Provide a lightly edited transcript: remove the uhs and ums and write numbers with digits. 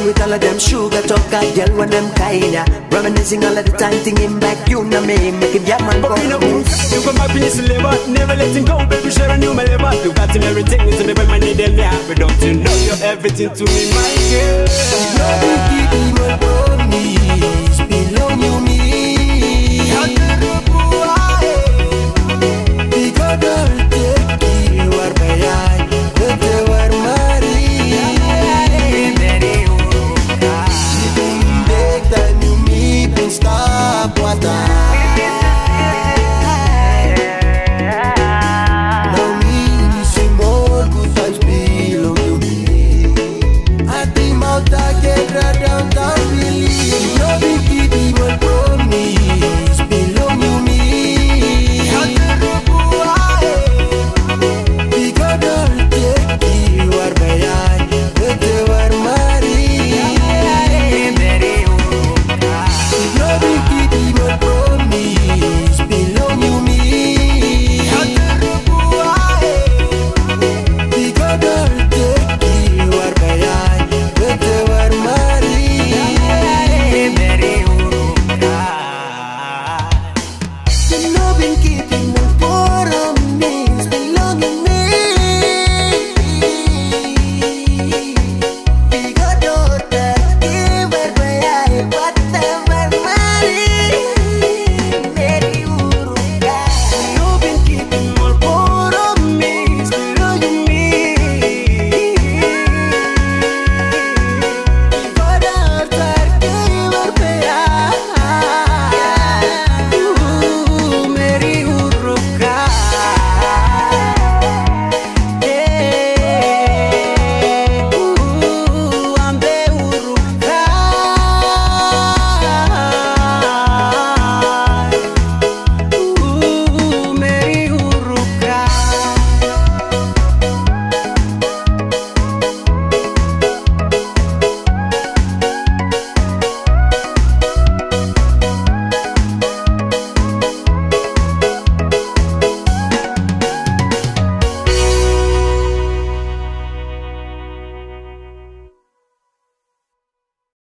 with all of them sugar talk, a girl when them kinda reminiscing all of the time, thinking back, you know me, making that man go. You come back in this labor, never letting go, baby, share a new my labor. You got him everything to me when my need them, yeah. But don't you know you're everything to me, my girl? Nothing keeping my promise, belong you me. Keeping